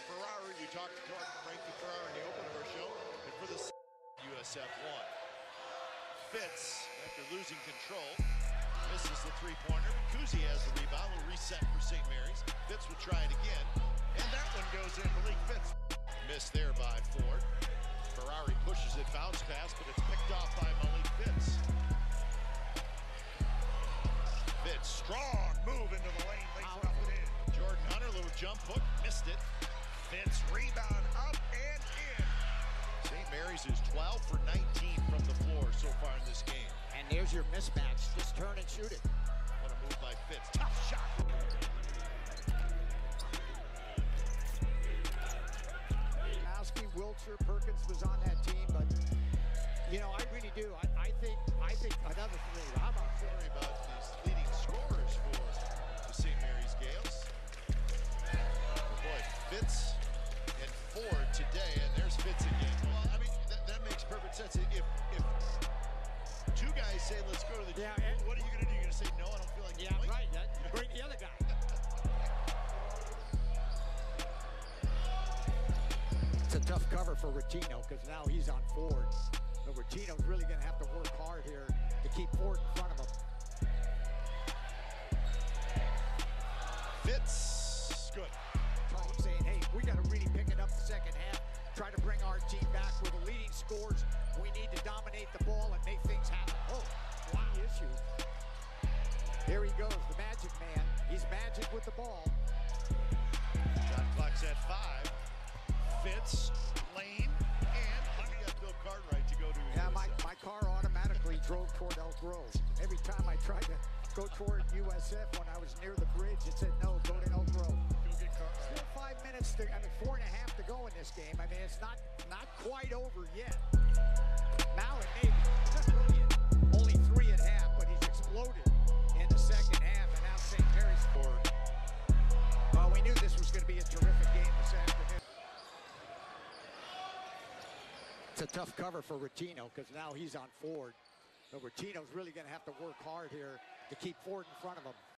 Ferrari. We talked to Frankie Ferrari in the open of our show. And for the USF won. Fitts, after losing control, misses the three-pointer. Kuzi has the rebound. Will reset for St. Mary's. Fitts will try it again. And that one goes in. Malik Fitts. Missed there by Ford. Ferrari pushes it, bounce pass, but it's picked off by Malik Fitts. Fitts, strong move into the lane, lays it up and in. Jordan Hunter, little jump hook, missed it. Fitts, rebound, up and in. St. Mary's is 12 for 19 from the floor so far in this game. And there's your mismatch. Just turn and shoot it. What a move by Fitts. Tough shot. Wiltshire, Perkins was on that team, but you know, I really do. I think another three. How about worry about these leading scorers for the St. Mary's Gaels? Boy, Fitts and Ford today, and there's Fitts again. Well, I mean, that makes perfect sense. If two guys say, let's go to the gym, what are you going to do? You're going to say, no, I don't feel like going? Right. Bring the other guy. It's a tough cover for Rattino because now he's on Ford. But Rattino's really going to have to work hard here to keep Ford in front of him. Fitts, good. Saying, hey, we got to really pick it up the second half. Try to bring our team back. We're the leading scorers. We need to dominate the ball and make things happen. Oh, wow, issue. There he goes, the magic man. He's magic with the ball. Shot clock's at 5. Fitts, Lane, and let me get Bill Cartwright to go to. Yeah, my car automatically drove toward Elk Grove. Every time I tried to go toward USF when I was near the bridge, it said no, go to Elk Grove. Go get Cartwright. Still 5 minutes to, 4.5 to go in this game. I mean, it's not quite over yet. Now it may be. That's brilliant. Only 3 at half, but he's exploded in the second half, and now St. Mary's scored. Well, we knew this was going to be a terrific game this afternoon. It's a tough cover for Rattino because now he's on Ford. But Rattino's really going to have to work hard here to keep Ford in front of him.